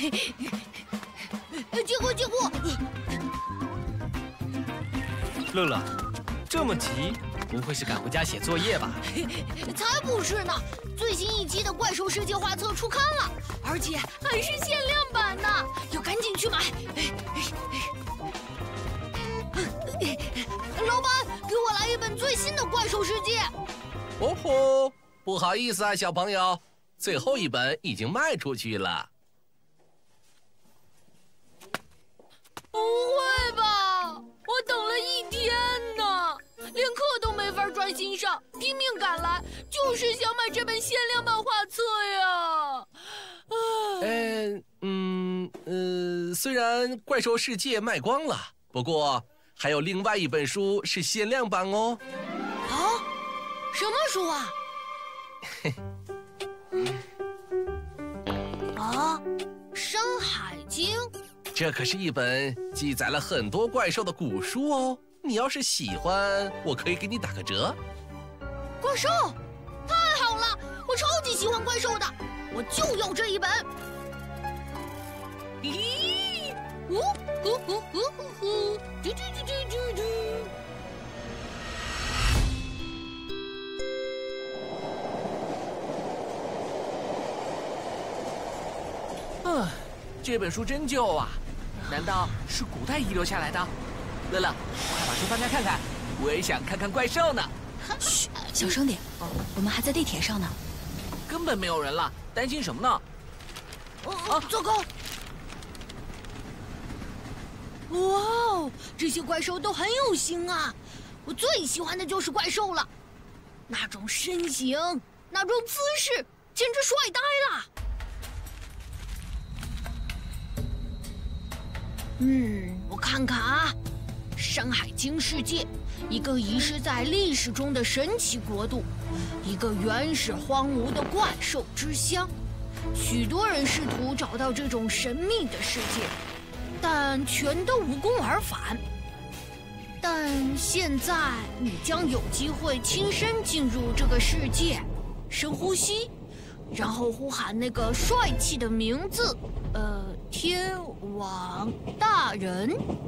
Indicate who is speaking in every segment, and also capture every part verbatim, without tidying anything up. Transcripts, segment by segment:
Speaker 1: 接过，接过。
Speaker 2: 乐乐，这么急，不会是赶回家写作业吧？
Speaker 1: 才不是呢！最新一期的《怪兽世界》画册出刊了，而且还是限量版呢，要赶紧去买。老板，给我来一本最新的《怪兽世界》。
Speaker 3: 哦吼，不好意思啊，小朋友，最后一本已经卖出去了。
Speaker 1: 不会吧！我等了一天呢，连课都没法专心上，拼命赶来，就是想买这本限量版画册呀。
Speaker 3: 嗯嗯呃，虽然怪兽世界卖光了，不过还有另外一本书是限量版哦。
Speaker 1: 啊？什么书啊？啊，《山海经》。
Speaker 3: 这可是一本记载了很多怪兽的古书哦，你要是喜欢，我可以给你打个折。
Speaker 1: 怪兽，太好了，我超级喜欢怪兽的，我就要这一本。咦，呜呼呼呼呼呼，嘟嘟嘟嘟嘟嘟。
Speaker 4: 嗯，这本书真旧啊。难道是古代遗留下来的？乐乐，快把书翻开看看，我也想看看怪兽呢。
Speaker 5: 嘘，小声点，我们还在地铁上呢。
Speaker 4: 根本没有人了，担心什么呢？
Speaker 1: 啊，糟糕！哇哦，这些怪兽都很有型啊！我最喜欢的就是怪兽了，那种身形，那种姿势，简直帅呆了。嗯，我看看啊，《山海经》世界，一个遗失在历史中的神奇国度，一个原始荒芜的怪兽之乡。许多人试图找到这种神秘的世界，但全都无功而返。但现在你将有机会亲身进入这个世界，深呼吸，然后呼喊那个帅气的名字，呃，天网大人。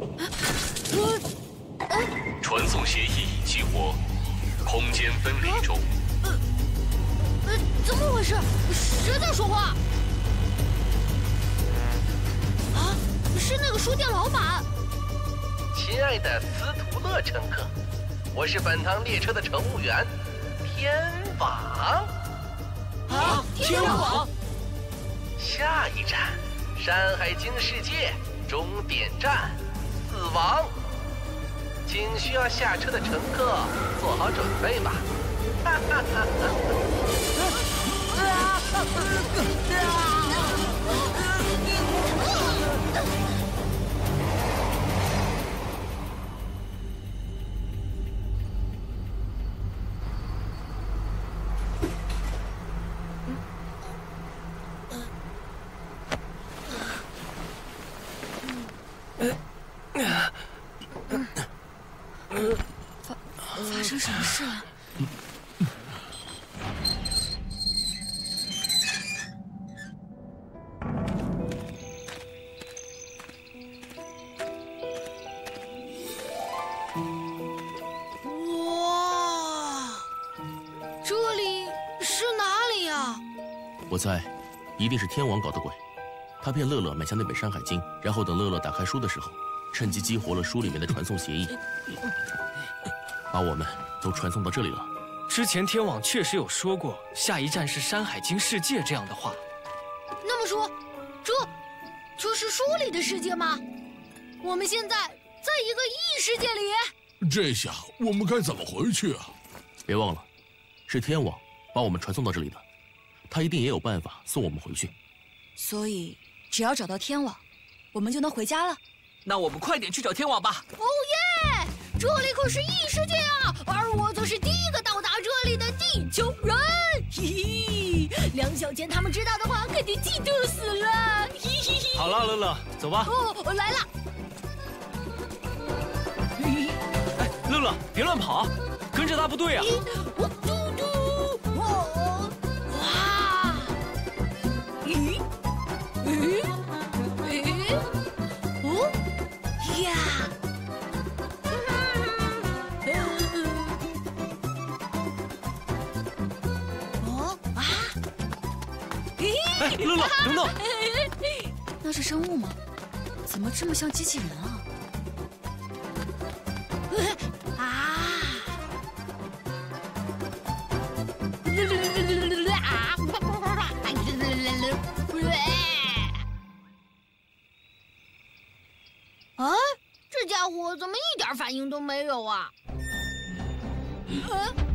Speaker 1: 呃呃、
Speaker 6: 传送协议已激活，空间分离中。
Speaker 1: 呃呃，怎么回事？谁在说话？啊，是那个书店老板。
Speaker 3: 亲爱的斯图勒乘客，我是本趟列车的乘务员，天网。
Speaker 4: 啊，天网！
Speaker 3: 下一站，《山海经》世界终点站，死亡。请需要下车的乘客做好准备吧。哈哈哈哈！
Speaker 5: 发发生什么事了？
Speaker 1: 哇，这里是哪里呀？
Speaker 7: 我猜，一定是天王搞的鬼。他骗乐乐买下那本《山海经》，然后等乐乐打开书的时候，趁机激活了书里面的传送协议，把我们都传送到这里了。
Speaker 2: 之前天网确实有说过，下一站是《山海经》世界这样的话。
Speaker 1: 那么说，这这是书里的世界吗？我们现在在一个异世界里。
Speaker 8: 这下我们该怎么回去啊？
Speaker 7: 别忘了，是天网把我们传送到这里的，他一定也有办法送我们回去。
Speaker 5: 所以，只要找到天网，我们就能回家了。
Speaker 4: 那我们快点去找天网吧！
Speaker 1: 哦耶！这里可是异世界啊，而我则是第一个到达这里的地球人。嘿嘿，梁小贤他们知道的话，肯定嫉妒死了。嘿嘿嘿。
Speaker 2: 好了，乐乐，走吧。
Speaker 1: 哦，我来了。
Speaker 2: 哎，乐乐，别乱跑，跟着大部队啊！
Speaker 1: 我嘟嘟，哇哇！咦咦，
Speaker 2: 哎，乐乐，等等！
Speaker 5: 那是生物吗？怎么这么像机器人啊？
Speaker 1: 啊！啊！这家伙怎么一点反应都没有啊？啊！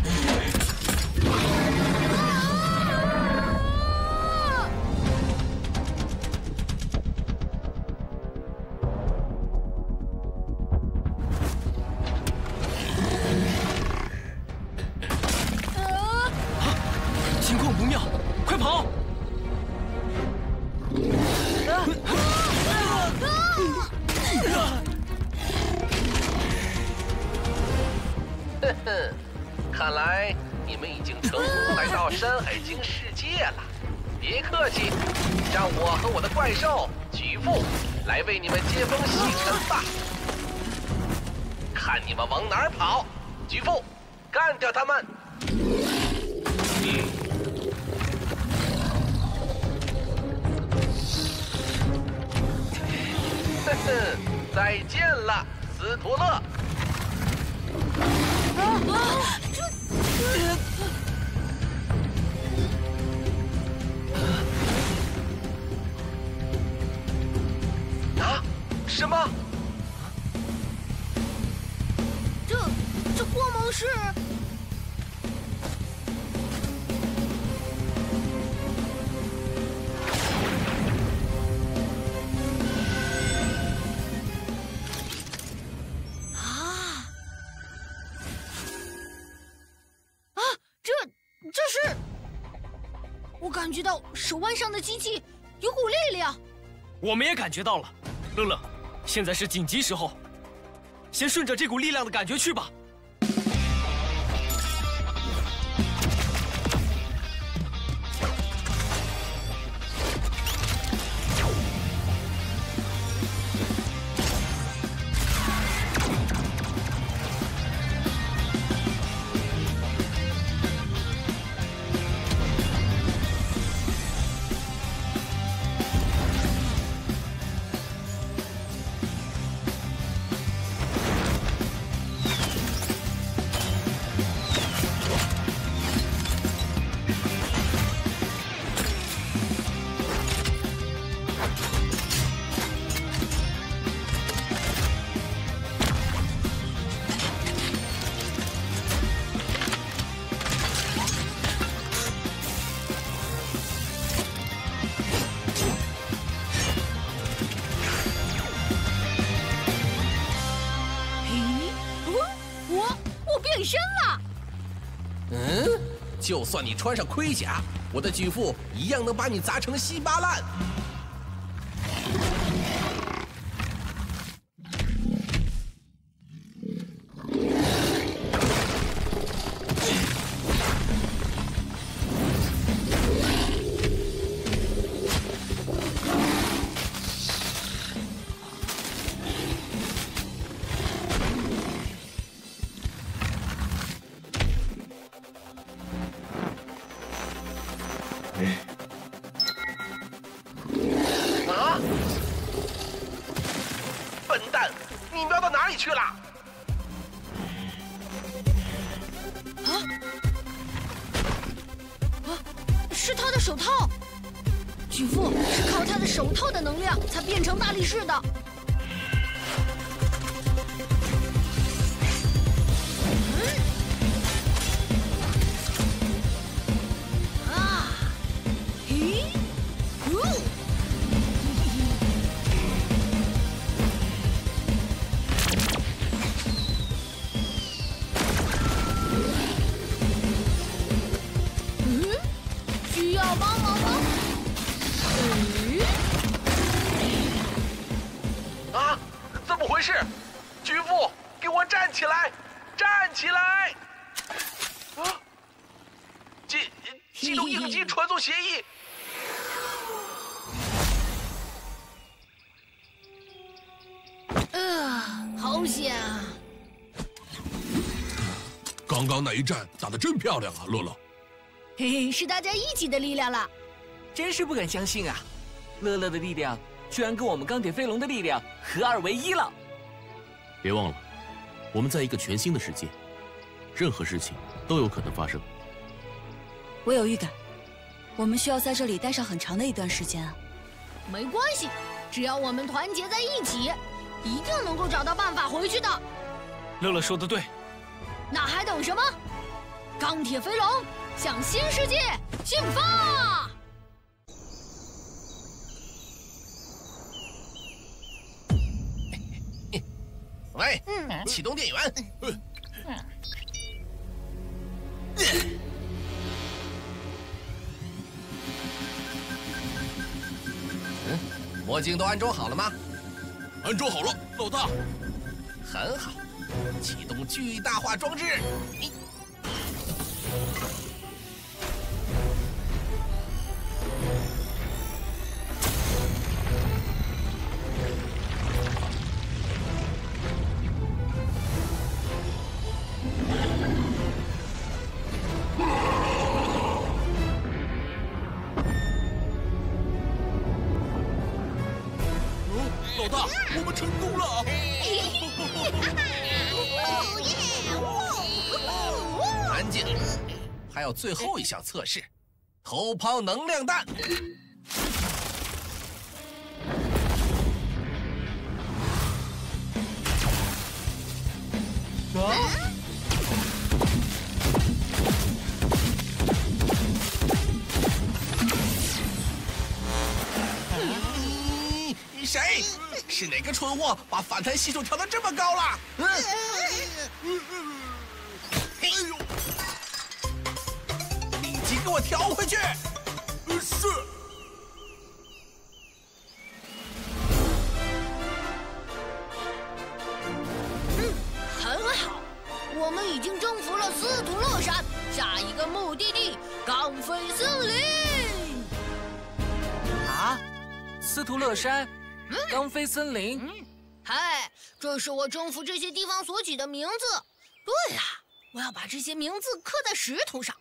Speaker 2: 情况不妙，快跑！
Speaker 3: 呵呵，看来你们已经成功来到山海经世界了。别客气，让我和我的怪兽举父来为你们接风洗尘吧。看你们往哪儿跑！举父，干掉他们！呵呵，再见了，斯图勒。
Speaker 1: 啊啊！这
Speaker 3: 啊？什么？
Speaker 1: 这这光芒是？我感觉到手腕上的机器有股力量，
Speaker 2: 我们也感觉到了。乐乐，现在是紧急时候，先顺着这股力量的感觉去吧。
Speaker 3: 嗯，就算你穿上盔甲，我的举父一样能把你砸成稀巴烂。啊！笨蛋，你瞄到哪里去了？
Speaker 1: 啊！啊！是他的手套，举父是靠他的手套的能量才变成大力士的。
Speaker 3: 回事？举父，给我站起来！站起来！啊！激激动应急传送协议。
Speaker 1: 啊，好险啊！
Speaker 8: 刚刚那一战打得真漂亮啊，乐乐。
Speaker 1: 嘿嘿，是大家一起的力量了。
Speaker 4: 真是不敢相信啊！乐乐的力量居然跟我们钢铁飞龙的力量合二为一了。
Speaker 7: 别忘了，我们在一个全新的世界，任何事情都有可能发生。
Speaker 5: 我有预感，我们需要在这里待上很长的一段时间啊。
Speaker 1: 没关系，只要我们团结在一起，一定能够找到办法回去的。
Speaker 2: 乐乐说的对，
Speaker 1: 那还等什么？钢铁飞龙向新世界进发！
Speaker 3: 喂，启动电源。嗯，魔镜都安装好了吗？
Speaker 8: 安装好了，老大。
Speaker 3: 很好，启动巨大化装置。
Speaker 8: 老大，我们成功了！
Speaker 3: 安静，还有最后一项测试，头抛能量弹。
Speaker 4: 啊！
Speaker 3: 谁？是哪个蠢货把反弹系数调得这么高了？嗯，哎呦！立即给我调回去！
Speaker 8: 是。
Speaker 1: 嗯，很好，我们已经征服了斯图勒山，下一个目的地钢飞森林。
Speaker 4: 啊，斯图勒山。钢飞森林，
Speaker 1: 嗯，嗨，这是我征服这些地方所起的名字。对了，我要把这些名字刻在石头上。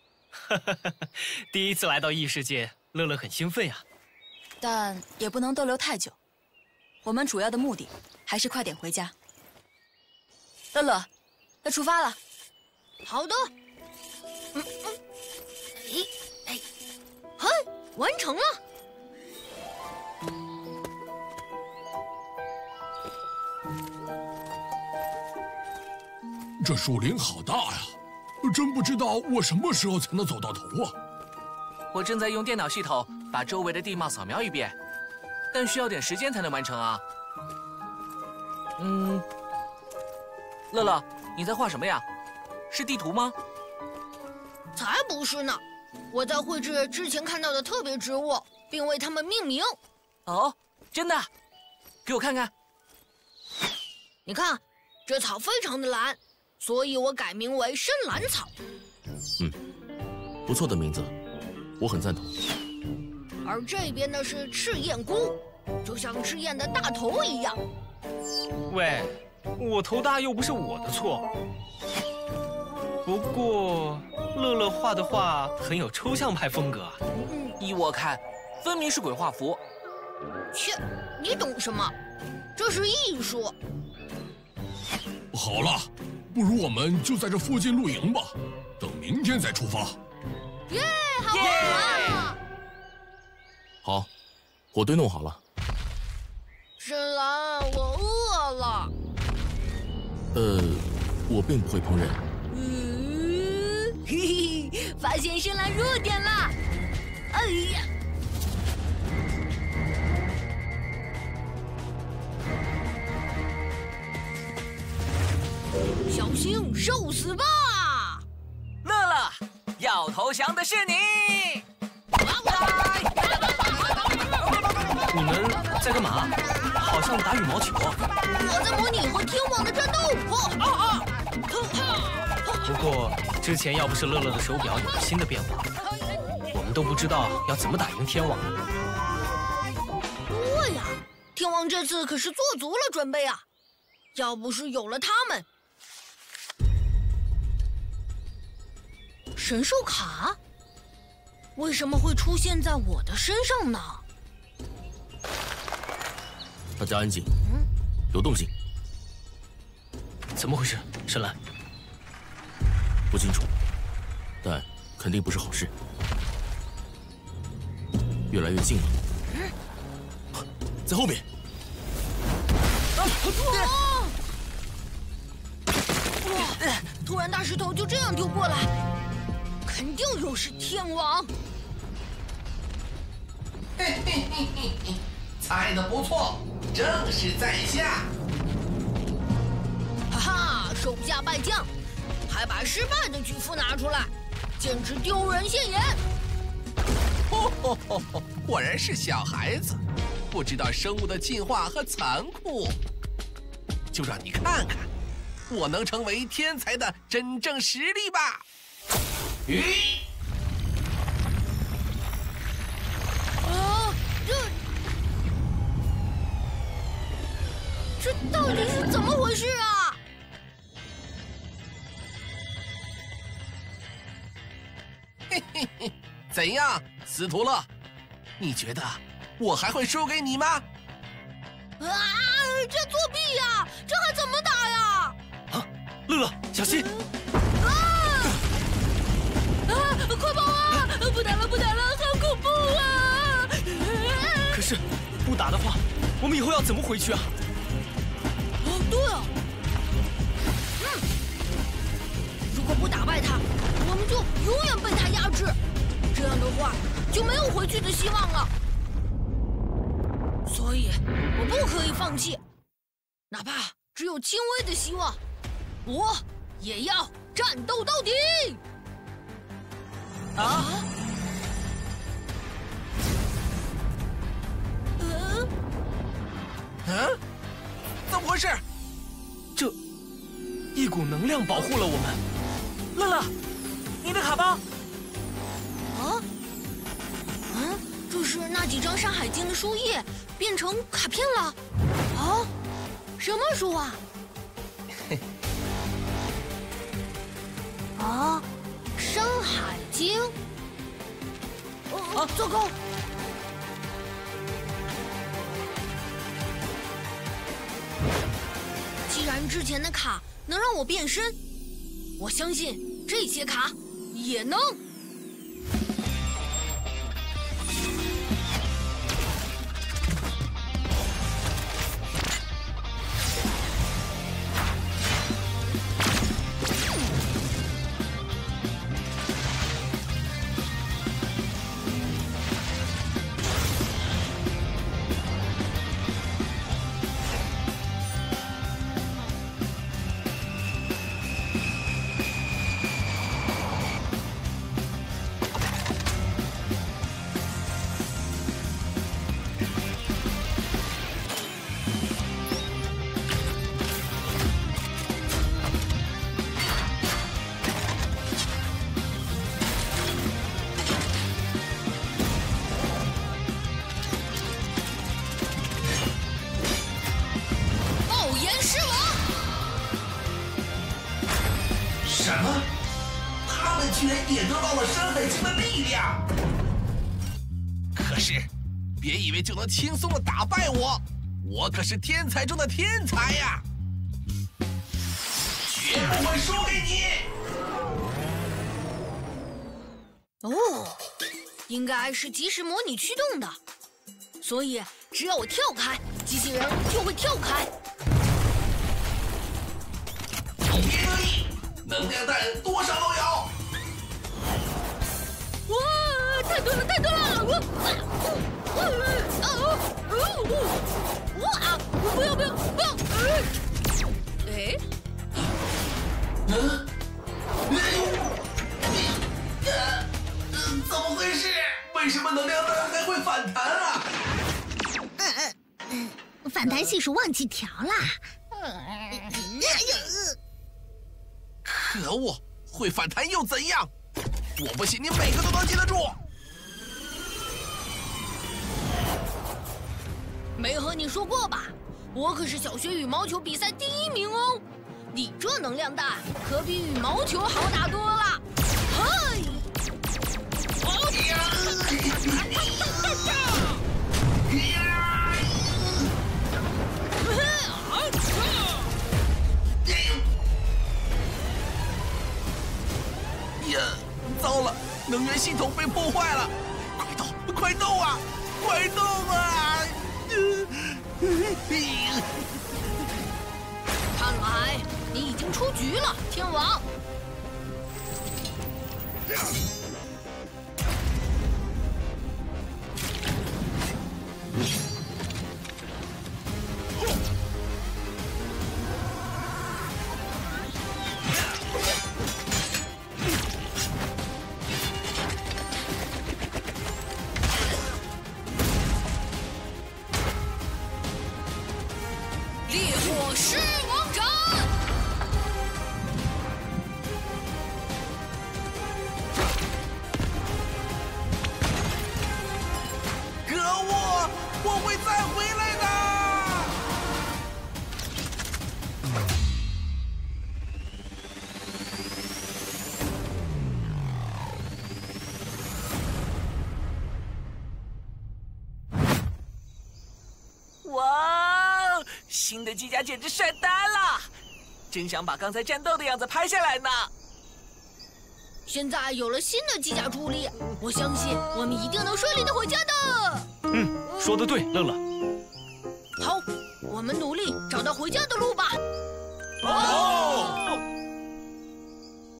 Speaker 2: 第一次来到异世界，乐乐很兴奋呀。
Speaker 5: 但也不能逗留太久，我们主要的目的还是快点回家。乐乐，要出发了。
Speaker 1: 好的。嗯嗯，咦，哎，嘿，完成了。
Speaker 8: 这树林好大呀，真不知道我什么时候才能走到头啊！
Speaker 4: 我正在用电脑系统把周围的地貌扫描一遍，但需要点时间才能完成啊。嗯，乐乐，你在画什么呀？是地图吗？
Speaker 1: 才不是呢，我在绘制之前看到的特别植物，并为它们命名。
Speaker 4: 哦，真的？给我看看。
Speaker 1: 你看，这草非常的蓝。所以我改名为深蓝草。
Speaker 7: 嗯，不错的名字，我很赞同。
Speaker 1: 而这边呢是赤焰菇，就像赤焰的大头一样。
Speaker 2: 喂，我头大又不是我的错。不过乐乐画的画很有抽象派风格啊。
Speaker 1: 嗯，
Speaker 4: 依我看，分明是鬼画符。
Speaker 1: 切，你懂什么？这是艺术。
Speaker 8: 好了。不如我们就在这附近露营吧，等明天再出发。
Speaker 1: 耶，好啊！
Speaker 7: 好，火堆弄好了。
Speaker 1: 深蓝，我饿了。
Speaker 7: 呃，我并不会烹饪。
Speaker 1: 嗯，嘿嘿，发现深蓝弱点了。哎呀！小心受死吧！
Speaker 4: 乐乐，要投降的是你！
Speaker 2: 你们在干嘛？好像打羽毛球。
Speaker 1: 我在模拟和天王的战斗。啊啊！
Speaker 2: 不过之前要不是乐乐的手表有了新的变化，我们都不知道要怎么打赢天王。
Speaker 1: 对呀，天王这次可是做足了准备啊！要不是有了他们。神兽卡， 为什么会出现在我的身上呢？
Speaker 7: 大家安静。嗯，有动静。
Speaker 2: 怎么回事，深蓝？
Speaker 7: 不清楚，但肯定不是好事。越来越近了。嗯，在后面。
Speaker 1: 啊！哇！突然大石头就这样丢过来，肯定又是天王。
Speaker 3: 嘿嘿嘿嘿嘿，猜得不错，正是在下。
Speaker 1: 哈哈，手下败将，还把失败的举幅拿出来，简直丢人现眼。
Speaker 3: 吼吼吼吼！果然是小孩子，不知道生物的进化和残酷。就让你看看，我能成为天才的真正实力吧！咦？
Speaker 1: 啊，这这到底是怎么回事啊？
Speaker 3: 嘿嘿嘿，怎样，司徒乐？你觉得我还会输给你吗？
Speaker 1: 啊！这作弊呀！这还怎么打呀？
Speaker 2: 啊，乐乐，小心！
Speaker 1: 啊！啊！快跑啊！不打了，不打了，好恐怖啊！
Speaker 2: 可是不打的话，我们以后要怎么回去啊？
Speaker 1: 哦，对啊。嗯，如果不打败他，我们就永远被他压制。这样的话，就没有回去的希望了。所以，我不可以放弃。哪怕只有轻微的希望，我也要战斗到底！啊？嗯？
Speaker 3: 嗯？怎么回事？
Speaker 2: 这一股能量保护了我们。乐乐，你的卡包。
Speaker 1: 啊？嗯？这是那几张《山海经》的书页变成卡片了？啊？什么书啊？啊，《山海经》。哦，糟糕！既然之前的卡能让我变身，我相信这些卡也能。
Speaker 3: 什么？他们居然也得到了《山海经》的力量！可是，别以为就能轻松的打败我，我可是天才中的天才呀！绝不会输给你！
Speaker 1: 哦，应该是即时模拟驱动的，所以只要我跳开，机器人就会跳开。
Speaker 3: 你别得意，能量弹多少都有。
Speaker 1: 哇，太多了，太多了！我啊啊啊！哇！不要不要不要！哎，
Speaker 3: 嗯，呃，怎么回事？为什么能量弹还会反弹啊？
Speaker 9: 嗯嗯嗯，反弹系数忘记调啦。
Speaker 3: 可恶，会反弹又怎样？我不信你每个都能记得住。
Speaker 1: 没和你说过吧？我可是小学羽毛球比赛第一名哦！你这能量弹可比羽毛球好打多了。嘿！
Speaker 3: 呀！
Speaker 4: 呀，糟了，能源系统被破坏了！快动，快动啊，快动啊！
Speaker 1: 看来你已经出局了，天王。烈火狮王斩！
Speaker 4: 可恶，我会再回来的！哇，新的机甲简直帅呆了！真想把刚才战斗的样子拍下来呢。
Speaker 1: 现在有了新的机甲助力，我相信我们一定能顺利的回家的。
Speaker 2: 嗯，说得对，乐乐。
Speaker 1: 好，我们努力找到回家的路吧。
Speaker 2: 哦。